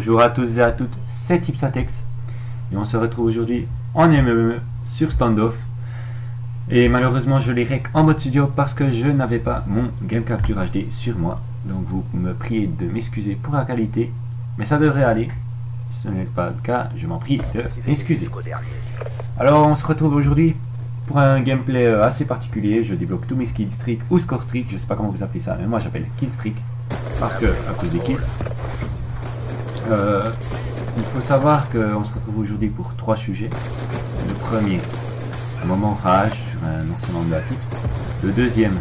Bonjour à tous et à toutes, c'est Tipsatex et on se retrouve aujourd'hui en MME sur Standoff. Et malheureusement je l'ai rec en mode studio parce que je n'avais pas mon Game Capture HD sur moi. Donc vous me priez de m'excuser pour la qualité, mais ça devrait aller. Si ce n'est pas le cas, je m'en prie de m'excuser. Alors on se retrouve aujourd'hui pour un gameplay assez particulier. Je débloque tous mes kill streak ou score streak, je sais pas comment vous appelez ça, mais moi j'appelle kill streak parce que à cause des kills. Il faut savoir qu'on se retrouve aujourd'hui pour 3 sujets. Le premier, un moment rage sur un ancien membre de la Tips. Le deuxième,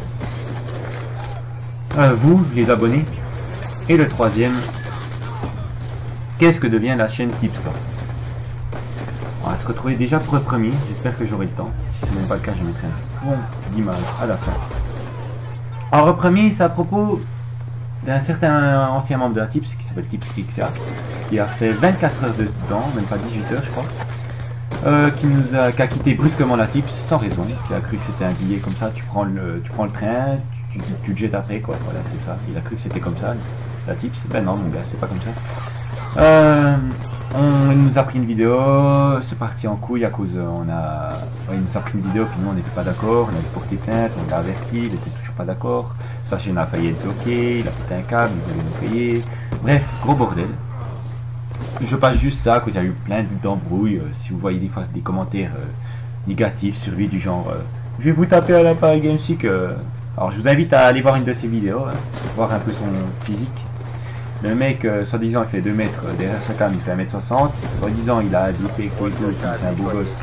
vous, les abonnés. Et le troisième, qu'est-ce que devient la chaîne Tips. On va se retrouver déjà pour le premier, j'espère que j'aurai le temps. Si ce n'est pas le cas, je mettrai un fond d'image à la fin. Alors le premier, c'est à propos d'un certain ancien membre de la Tips qui s'appelle Tipsrixia, qui a fait 24 heures dedans, même pas 18 heures je crois, qui a quitté brusquement la Tips sans raison, qui a cru que c'était un billet comme ça, tu prends le train, tu te jettes après quoi, voilà c'est ça, il a cru que c'était comme ça, la Tips, ben non mon gars, c'est pas comme ça. Il nous a pris une vidéo, c'est parti en couille à cause, il nous a pris une vidéo, puis nous on n'était pas d'accord, on avait porté plainte, on l'a averti, il était toujours pas d'accord, sa chaîne a failli être bloquée, il a pété un câble, il voulait nous payer, bref, gros bordel. Je passe juste ça, qu'il y a eu plein d'embrouilles, si vous voyez des fois des commentaires négatifs sur lui du genre je vais vous taper à l'appareil GameSeek, alors je vous invite à aller voir une de ses vidéos, hein, voir un peu son physique. Le mec, soi-disant, il fait 2 mètres, derrière sa cam, il fait 1m60. Soi-disant, il a des pécos et tout, c'est un beau gosse.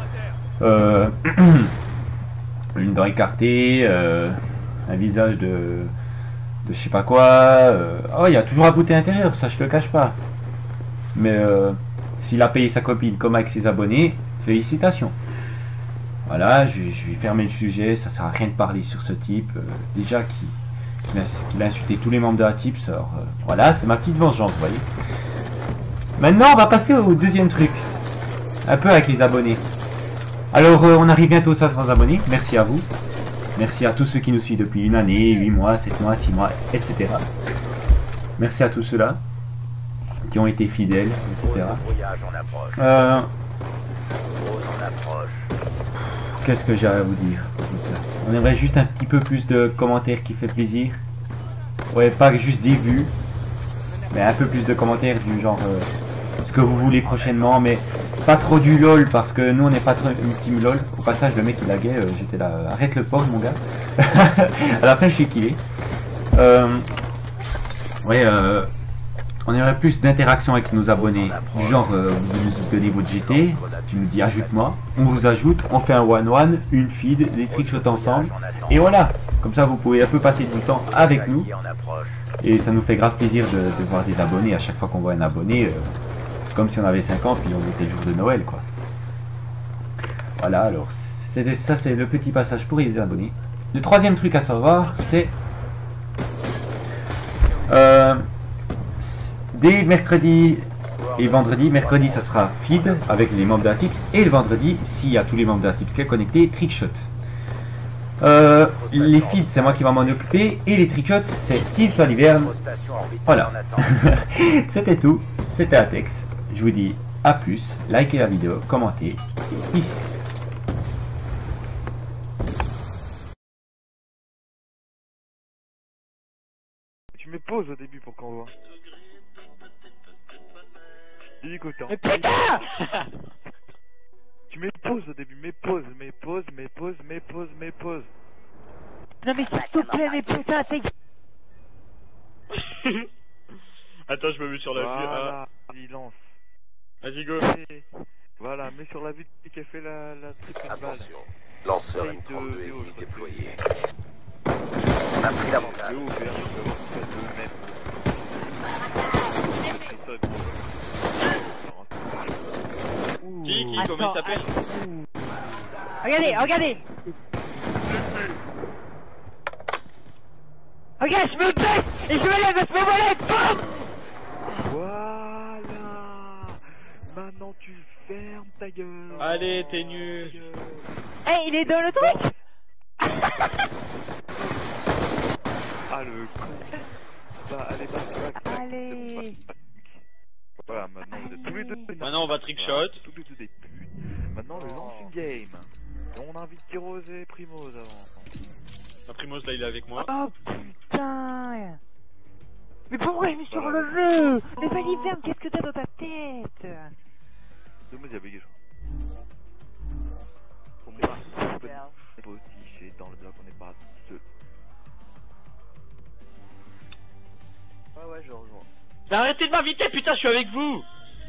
Une dent écartée, un visage de je sais pas quoi. Oh, il y a toujours un beauté intérieur, ça je te le cache pas. Mais s'il a payé sa copine comme avec ses abonnés, félicitations. Voilà, je vais fermer le sujet, ça sert à rien de parler sur ce type. Déjà qu'il a insulté tous les membres de la Tips, alors voilà, c'est ma petite vengeance, vous voyez. Maintenant, on va passer au deuxième truc, un peu avec les abonnés. Alors, on arrive bientôt aux 500 abonnés, merci à vous. Merci à tous ceux qui nous suivent depuis 1 année, 8 mois, 7 mois, 6 mois, etc. Merci à tous ceux-là qui ont été fidèles, etc. Qu'est-ce que j'ai à vous dire? On aimerait juste un petit peu plus de commentaires qui fait plaisir. Ouais, pas juste des vues, mais un peu plus de commentaires du genre ce que vous voulez prochainement, mais pas trop du lol parce que nous on n'est pas trop une team lol. Au passage, le mec il laguait, j'étais là, arrête le porn mon gars. À la fin, je sais qu'il est. Ouais, on aimerait plus d'interaction avec nos abonnés. Du genre, vous nous donnez votre GT, tu nous dis ajoute-moi, on vous ajoute, on fait un one-one, une feed, des trickshots ensemble, et voilà. Comme ça, vous pouvez un peu passer du temps avec nous, et ça nous fait grave plaisir de voir des abonnés. À chaque fois qu'on voit un abonné, comme si on avait 5 ans, puis on était le jour de Noël, quoi. Voilà, alors, ça c'est le petit passage pour les abonnés. Le troisième truc à savoir, c'est... dès mercredi et vendredi, mercredi ça sera feed avec les membres de la Tips, et le vendredi, s'il y a tous les membres de la Tips qui sont connectés, trickshot. Les feeds c'est moi qui va m'en occuper, et les trickshots c'est Tips à l'hiverne. Voilà. C'était tout, c'était Atex. Je vous dis à plus, likez la vidéo, commentez, et peace. Tu mets pause au début pour qu'on voit. Écoute, Mais putain! Tu mets pause au début, mets pause. Non mais s'il te plaît, mais putain, t'es... Attends, je me mets sur la vue. Voilà, il lance. Vas-y, go. Voilà, mets sur la vue qui a fait la triple balle. Attention, lanceur M32 ennemi déployé. On a pris l'avantage. Qui comment il s'appelle? Regardez, regardez! Regarde, je me baisse et je me lève à ce moment-là, BAM! Voilà. Maintenant tu fermes ta gueule. Allez, t'es nul. Eh, il est dans le truc. Ah le con. Bah allez, bah, Allez. Voilà, maintenant vous êtes tous les deux. Maintenant on va trickshot. Voilà, tous les deux des putes. Maintenant le lance une game. On invite Kyrose et Primose avant. La Primos là il est avec moi. Oh putain. Mais pourquoi je me suis relevé? Mais vas-y ferme, qu'est-ce que t'as dans ta tête? Deux il y a bégé. On est pas potiché dans le bloc, on est pas seul. Ouais, je rejoins. Mais arrêtez de m'inviter, putain, je suis avec vous.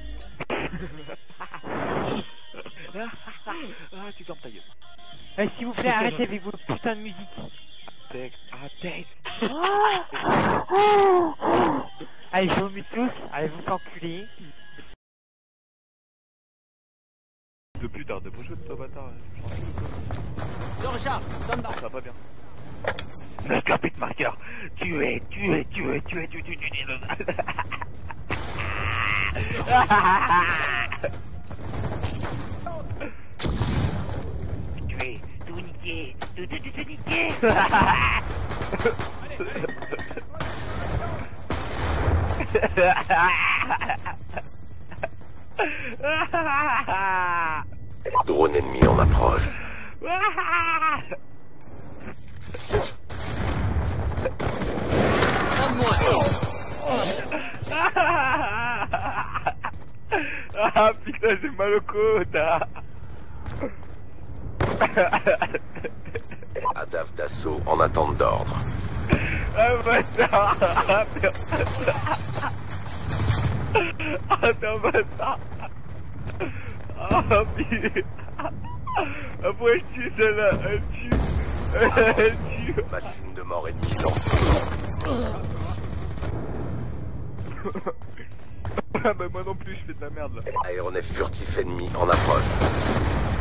Ah, tu fermes ta gueule. S'il vous plaît, arrêtez avec votre putain de musique. Texte, texte. Allez, je vous mets tous, allez vous enculer. De plus tard, de prochaine toi bâtard. Je recharge, stand by. Ça va pas bien. Le capite marqueur. Tuez. Tuez. Tout niquer. Tout niquer. Drone ennemi en approche. Ah putain, j'ai mal au coude. Adave d'assaut en attente d'ordre. Ah bâtard. Attends bâtard. Ah putain. Après elle tue celle-là. Elle tue. Machine de mort ennemie lancée. Ah bah moi non plus je fais de la merde là. Aéronef furtif ennemi en approche.